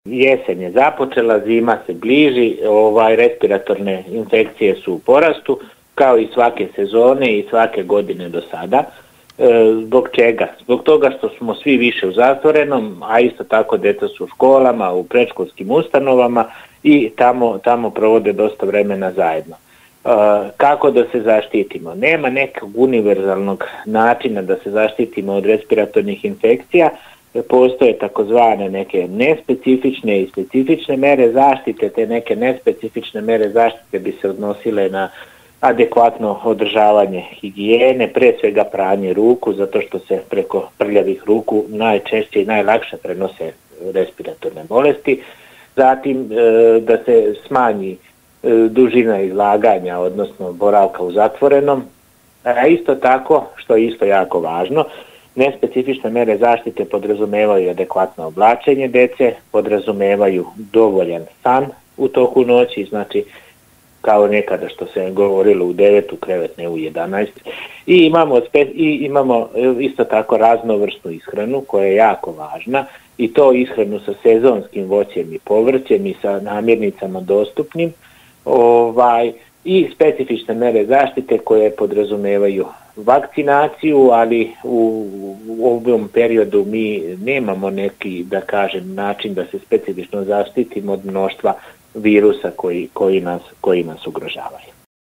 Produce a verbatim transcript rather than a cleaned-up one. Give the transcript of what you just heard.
Jesen je započela, zima se bliži, ovaj, respiratorne infekcije su u porastu, kao i svake sezone i svake godine do sada. E, zbog čega? Zbog toga što smo svi više u zatvorenom, a isto tako djeca su u školama, u predškolskim ustanovama i tamo, tamo provode dosta vremena zajedno. E, kako da se zaštitimo? Nema nekog univerzalnog načina da se zaštitimo od respiratornih infekcija. Postoje takozvane neke nespecifične i specifične mere zaštite. Te neke nespecifične mere zaštite bi se odnosile na adekvatno održavanje higijene, pre svega pranje ruku, zato što se preko prljavih ruku najčešće i najlakše prenose respiratorne bolesti. Zatim da se smanji dužina izlaganja, odnosno boravka u zatvorenom. A isto tako, što je isto jako važno, nespecifične mere zaštite podrazumevaju adekvatno oblačenje djece, podrazumevaju dovoljan san u toku noći, znači kao nekada što se govorilo u devet u krevet, ne u jedanaest. I imamo, i imamo isto tako raznovrsnu ishranu koja je jako važna, i to ishranu sa sezonskim voćem i povrćem i sa namirnicama dostupnim, ovaj, i specifične mere zaštite koje podrazumevaju vakcinaciju, ali u, u ovom periodu mi nemamo neki, da kažem, način da se specifično zaštitimo od mnoštva virusa koji, koji, nas, koji nas ugrožavaju.